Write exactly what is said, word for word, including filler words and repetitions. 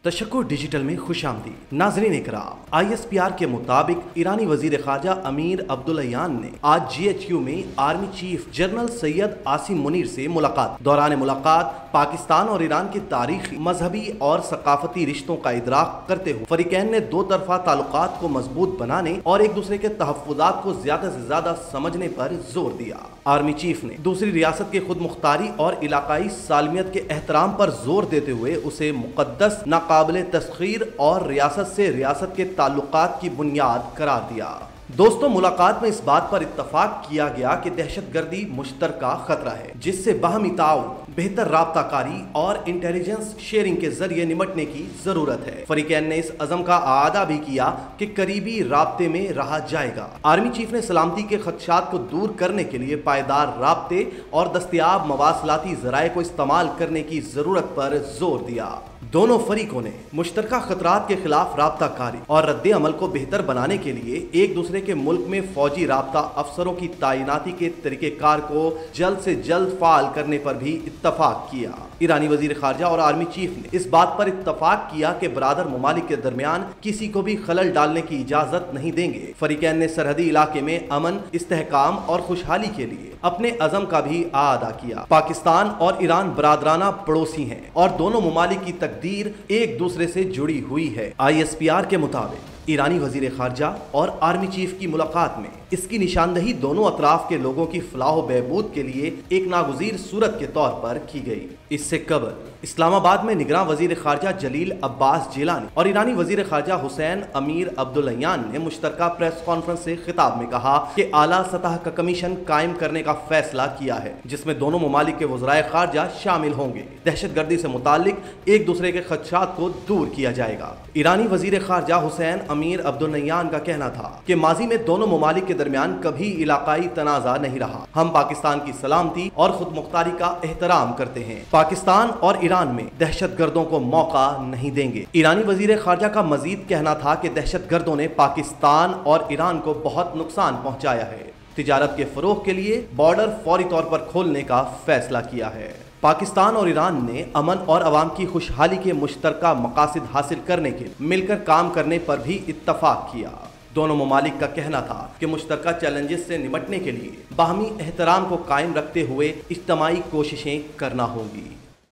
तशक्कुर digital में खुश आमदी। नाजरीन इकराम, आई एस पी आर के मुताबिक ईरानी वजीर खारजा अमीर अब्दुल्लाहियान ने आज जी एच क्यू में army chief general Syed Asim Munir से मुलाकात। दौरान मुलाकात पाकिस्तान और ईरान के तारीखी, मजहबी और सकाफती रिश्तों का इदराक करते हुए फरीकैन ने दो तरफा ताल्लुकात को मजबूत बनाने और एक दूसरे के तहफ़्फ़ुज़ात को ज्यादा से ज्यादा समझने पर जोर दिया। आर्मी चीफ ने दूसरी रियासत की खुद मुख्तारी और इलाकाई सालमियत के एहतराम पर जोर देते हुए उसे मुक़द्दस, नाक़ाबिले तस्ख़ीर और रियासत से रियासत के ताल्लुकात की बुनियाद करार दिया। दोस्तों, मुलाकात में इस बात पर इत्तफाक किया गया कि दहशतगर्दी मुश्तरका खतरा है जिससे बाहमी ताउन, बेहतर राब्ताकारी और इंटेलिजेंस शेयरिंग के जरिए निपटने की जरूरत है। फरीकैन ने इस अज़म का आदा भी किया कि करीबी राब्ते में रहा जाएगा। आर्मी चीफ ने सलामती के खदशात को दूर करने के लिए पायदार राब्ते और दस्तयाब मवासलाती ज़राए को इस्तेमाल करने की जरूरत पर जोर दिया। दोनों फरीकों ने मुश्तरका खतरात के खिलाफ राब्ताकारी और रद्द अमल को बेहतर बनाने के लिए एक दूसरे के मुल्क में फौजी राब्ता अफसरों की तैनाती के तरीक़ेकार को जल्द से जल्द फाल करने पर भी इत्तफाक किया। ईरानी वजीर खारजा और आर्मी चीफ ने इस बात पर इत्तफाक किया कि बरादर ममालिक के दरमियान किसी को भी खलल डालने की इजाजत नहीं देंगे। फरीकैन ने सरहदी इलाके में अमन, इस्तेहकाम और खुशहाली के लिए अपने अज़म का भी आदा किया। पाकिस्तान और ईरान बरादराना पड़ोसी हैं और दोनों ममालिक की तकदीर एक दूसरे से जुड़ी हुई है। आई एस पी आर के मुताबिक ईरानी वजीर खारजा और आर्मी चीफ की मुलाकात में इसकी निशानदही दोनों अतराफ के लोगों की फलाह बहबूद के लिए एक नागुज़ीर सूरत के तौर पर की गई। इससे कबल इस्लामाबाद में निगरान वजीर खारजा जलील अब्बास जिलानी और ईरानी वजीर खारजा हुसैन अमीर अब्दुल्लाहियान ने मुश्तरका प्रेस कॉन्फ्रेंस से खिताब में कहा कि आला सतह का कमीशन कायम करने का फैसला किया है जिसमें दोनों ममालिक के वज़राए खारजा शामिल होंगे। दहशतगर्दी से मुतालिक एक दूसरे के खदशात को दूर किया जाएगा। ईरानी वजीर खारजा हुसैन अमीर अब्दुल्लाहियान का कहना था कि माजी में दोनों ममालिक के दरमियान कभी इलाकाई तनाज़ा नहीं रहा। हम पाकिस्तान की सलामती और खुद मुख्तारी का एहतराम करते हैं। पाकिस्तान और ईरान में दहशतगर्दों को मौका नहीं देंगे। ईरानी वजीर खारजा का मजीद कहना था कि दहशतगर्दों ने पाकिस्तान और ईरान को बहुत नुकसान पहुंचाया है। तिजारत के फरोग के लिए बॉर्डर फौरी तौर पर खोलने का फैसला किया है। पाकिस्तान और ईरान ने अमन और अवाम की खुशहाली के मुश्तरका मकासद हासिल करने के मिलकर काम करने पर भी इत्तफाक किया। दोनों ममालिक का कहना था कि मुश्तरका चैलेंजेस से निपटने के लिए बाहमी एहतराम को कायम रखते हुए इज्तिमाई कोशिशें करना होंगी।